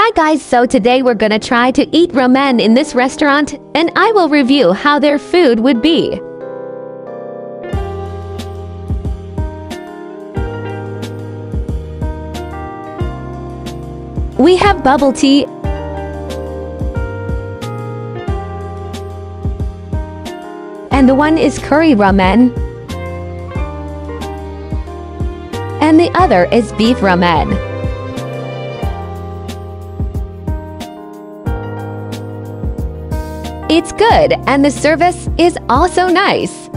Hi guys, so today we're gonna try to eat ramen in this restaurant and I will review how their food would be. We have bubble tea, and the one is curry ramen, and the other is beef ramen. It's good and the service is also nice.